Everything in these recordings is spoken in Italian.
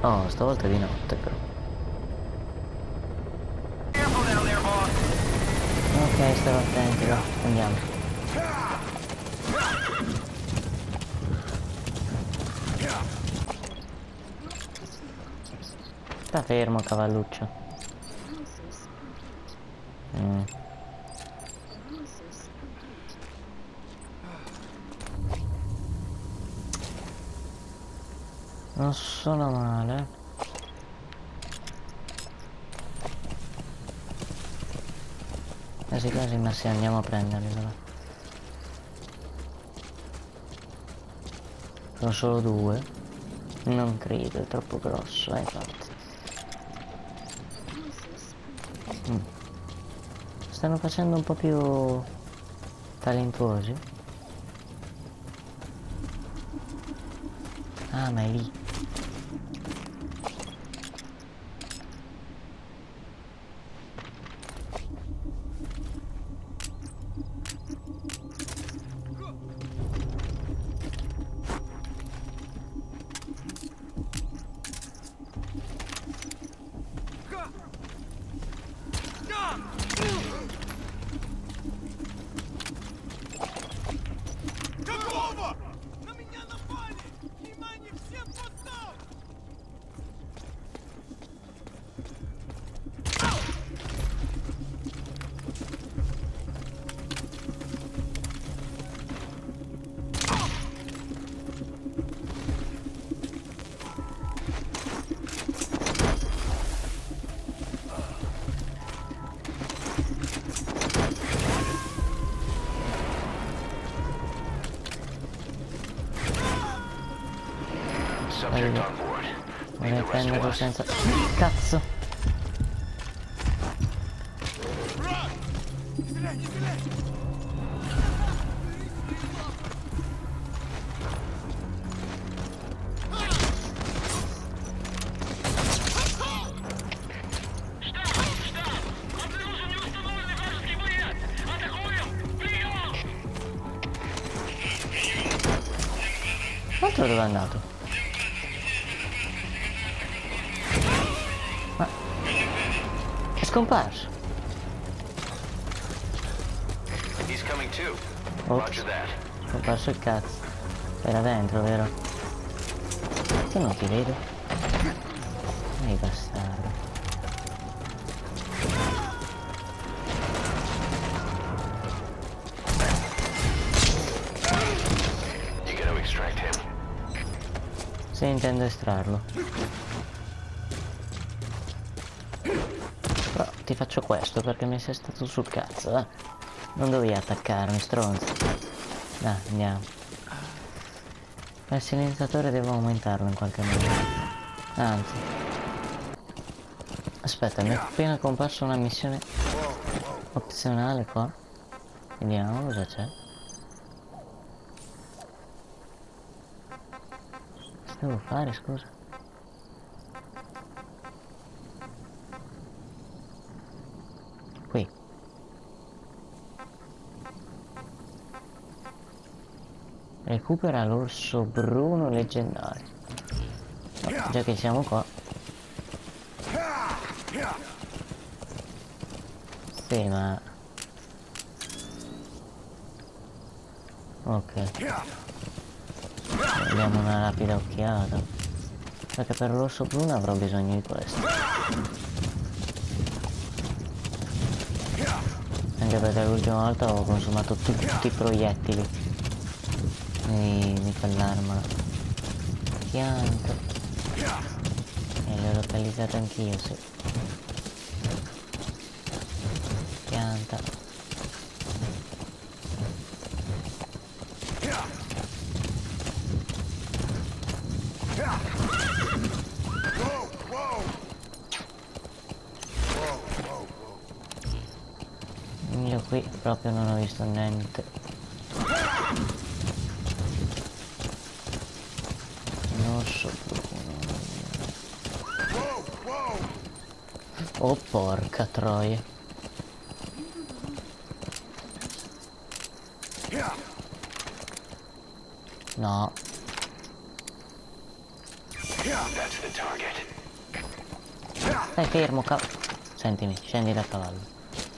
Oh, stavolta è di notte però. Ok, starò attenti, va, andiamo. Sta fermo, cavalluccio. Non sono male. Quasi quasi, ma sì, andiamo a prenderli però. Sono solo due. Non credo, è troppo grosso, infatti. Stanno facendo un po' più talentuosi. Ah, ma è lì. Vorrei prenderlo senza... Cazzo! L'altro dove è andato? Ma... è scomparso! Oh, scomparso il cazzo. Era dentro, vero? Perché non ti vedo? Ehi, bastardo. Se intendo estrarlo. Però ti faccio questo perché mi sei stato sul cazzo, eh? Non dovevi attaccarmi, stronzo. Dai, andiamo. Il silenziatore devo aumentarlo in qualche modo. Anzi. Aspetta, mi è appena comparsa una missione opzionale qua. Vediamo cosa c'è. Cosa devo fare, scusa? Qui. Recupera l'orso bruno leggendario. No, già che siamo qua. Sì, ma... ok. Diamo una rapida occhiata. Perché per l'orso bruno avrò bisogno di questo. Anche perché l'ultima volta ho consumato tutti i proiettili di quell'arma. Pianta. E le ho localizzate anch'io, sì. Pianta. Io qui proprio non ho visto niente. Non so più. Oh porca troia. No. Stai fermo, sentimi, scendi dal cavallo.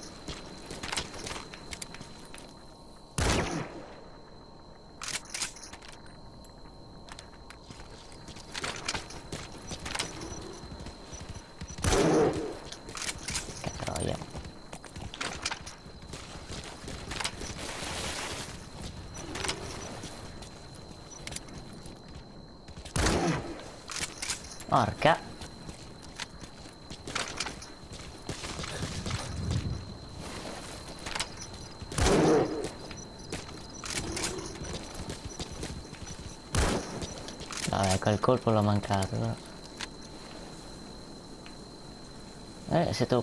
Che troia. Orca. Vabbè, quel colpo l'ho mancato, però. Se tu...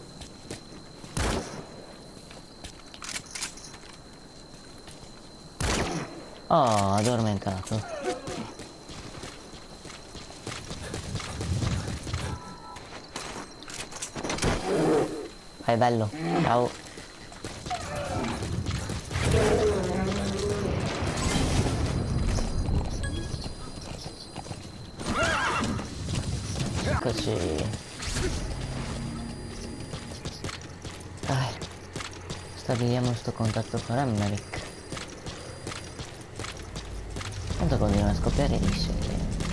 Oh, addormentato. Vai bello, ciao. Così. Dai. Stabiliamo sto contatto con Emmerich. Tanto continua a scoppiare di sé.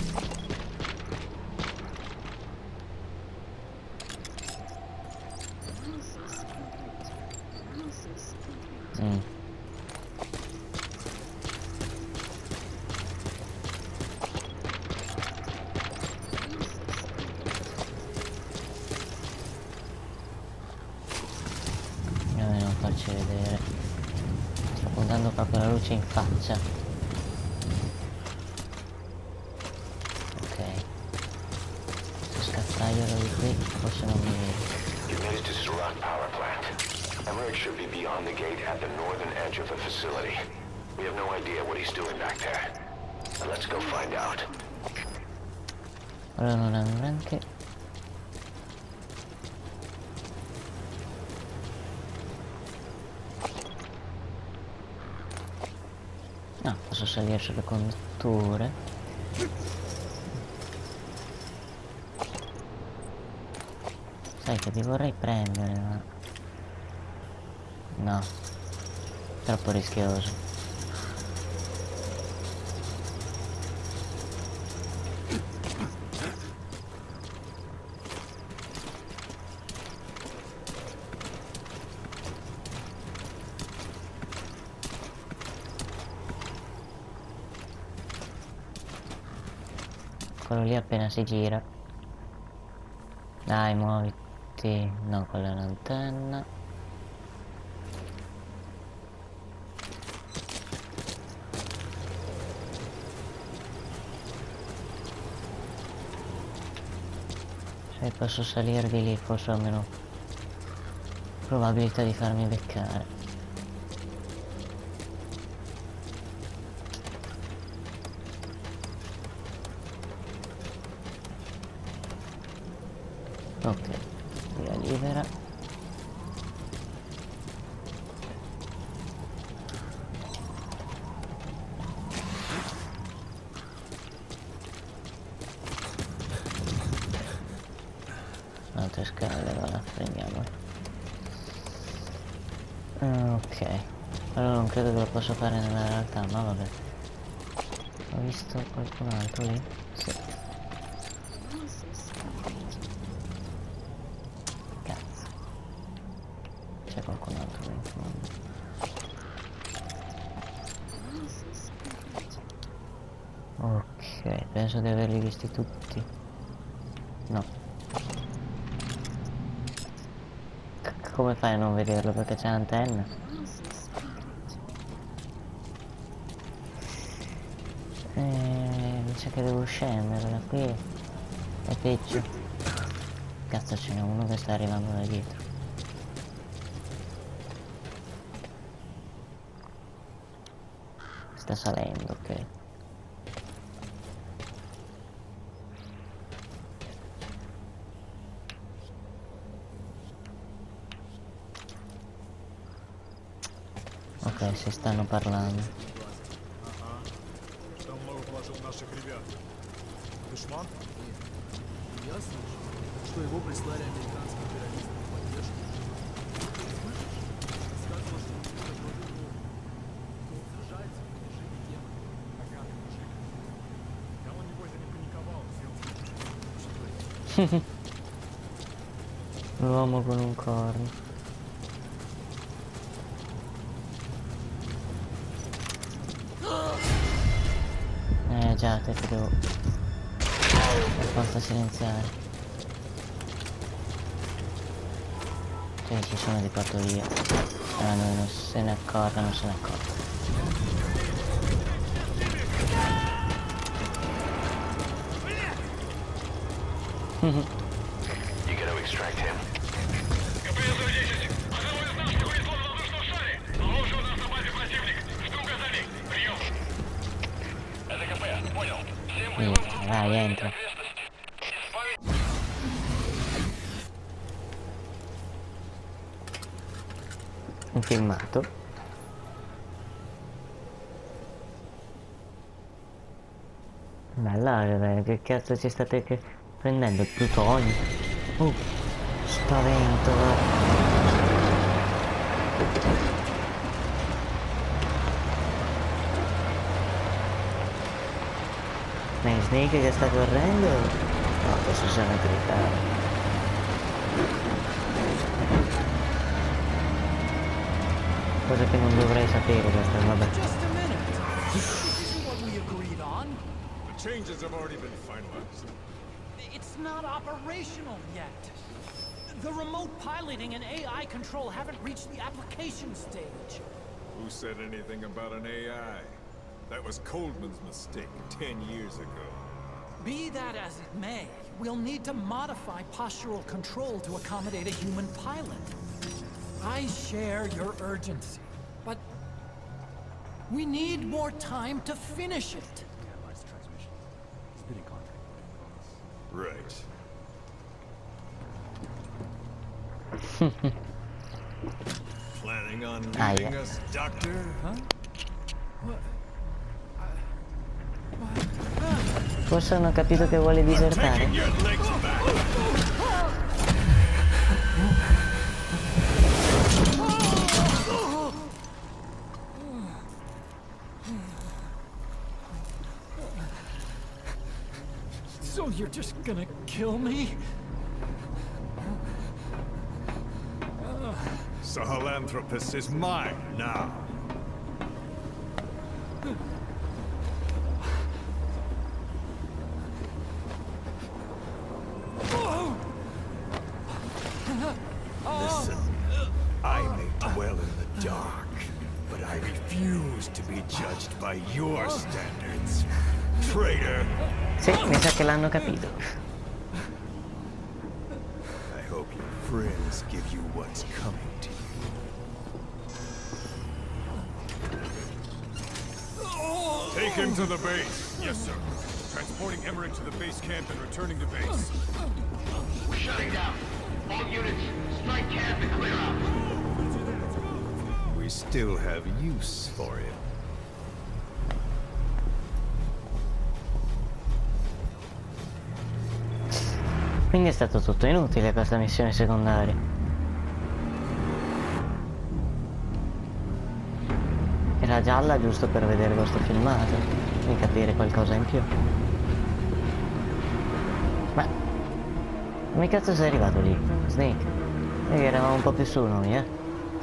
Non farci vedere. Sto puntando proprio la luce in faccia. Ok. Questo scaffaiolo di qui forse non mi vede. You made it to Surat Power Plant. Emmerich should be beyond the gate at the northern edge of the facility. We have no idea what he's doing back there. Let's go find out. Allora non hanno neanche... No, posso salire sulle condutture. Sai che ti vorrei prendere, ma... No. Troppo rischioso. Quello lì appena si gira. Dai, muoviti. No, quella è un'antenna. Se posso salire di lì, forse ho meno probabilità di farmi beccare. Ok, via libera. Altre scale, va, prendiamole. Ok, allora non credo che lo possa fare nella realtà, ma vabbè. Ho visto qualcun altro lì? Sì. Cazzo. C'è qualcun altro lì in fondo. Ok, penso di averli visti tutti. No. Come fai a non vederlo? Perché c'è l'antenna? Mi sa che devo scendere da qui. È peggio. Cazzo, ce n'è uno che sta arrivando da dietro. Sta salendo, ok. Ok, si stanno parlando. шманка? Нет. Я слышал, что его прислали американские террористы в поддержку. Слышишь? Рассказывал, что он предложил ногу. Что он сражается в движении демона. Поганый мужик. Да он, небось, запаниковал, взял. L'uomo con un corno. Già, te devo per forza silenziare. Cioè ci sono di fattoria. Ah, noi non se ne accorga, non se ne accorga. You gotta extract him. КПС-10. Одного из нас вылезло на воздушном шаре. Положил нас на базе противник. Жду указаний. Прием. Это КП. Понял. Всем боевым Vai, entra. Un filmato. Bella, che cazzo ci state prendendo? Il plutonio? Spavento, Ma è Snake che sta correndo? No, adesso siamo in cosa che non dovrei sapere questa, vabbè. Just a minute. This isn't what we agreed on. The changes have already been finalized. It's not operational yet. The remote piloting and AI control haven't reached the application stage. Who said anything about an AI? That was Coldman's mistake 10 years ago. Be that as it may, we'll need to modify postural control to accommodate a human pilot. I share your urgency, but we need more time to finish it. Right. Planning on leaving us, Doctor? Forse hanno capito che vuole disertare. Taking your legs back. So you're just gonna kill me? Sahelanthropus is mine now. Listen, I may dwell in the dark, but I refuse to be judged by your standards. Traitor! Sì, mi sa che l'hanno capito. I hope your friends give you what's coming to you. Take him to the base. Yes, sir. Transporting Emmerich to the base camp and returning to base. We're shutting down. All units, strike camp and clear out. We still have use for him. Quindi è stato tutto inutile questa missione secondaria. Era gialla giusto per vedere questo filmato e capire qualcosa in più. Ma come cazzo sei arrivato lì, Snake? Noi eravamo un po' più su noi, eh?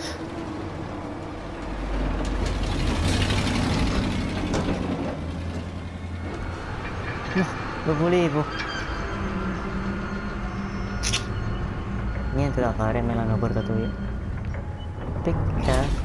No, lo volevo. Niente da fare, me l'hanno portato via. Peccato.